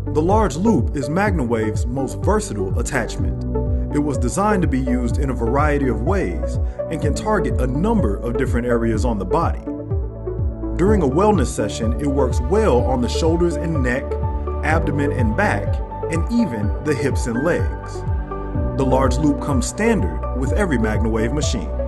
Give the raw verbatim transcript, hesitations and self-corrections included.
The large loop is MagnaWave's most versatile attachment. It was designed to be used in a variety of ways and can target a number of different areas on the body. During a wellness session, it works well on the shoulders and neck, abdomen and back, and even the hips and legs. The large loop comes standard with every MagnaWave machine.